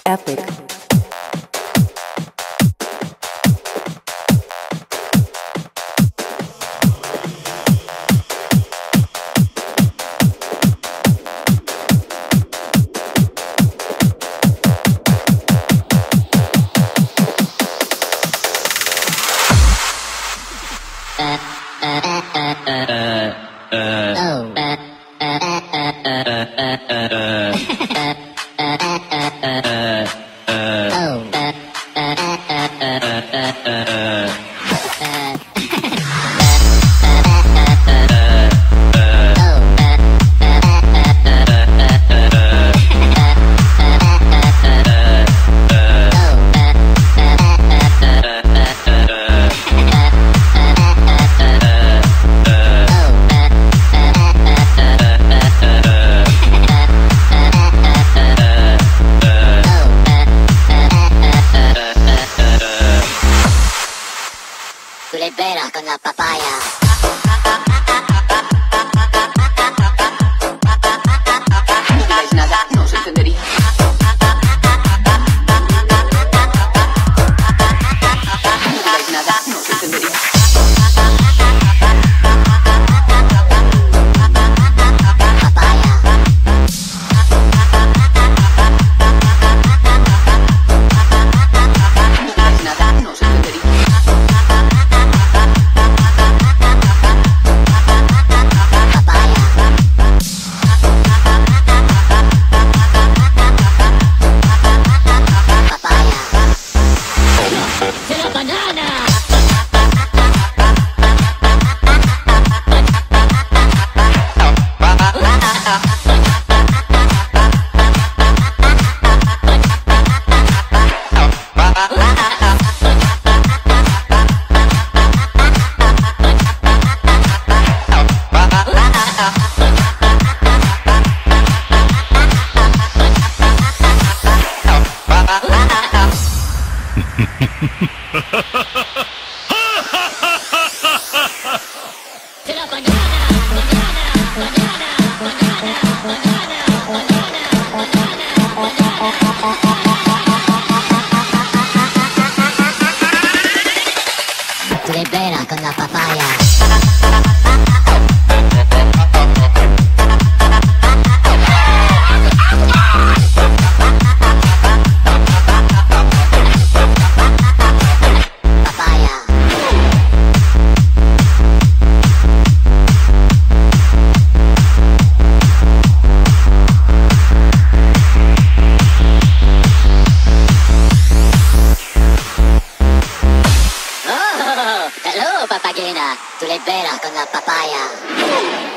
Epic. Tú le peras con la papaya. No digáis nada, no se entendería. No digáis nada, no se entendería. Papaya. No digáis nada, no se entendería. Tú le peras con la papaya. Hello, papagena. Tú le peras con la papaya.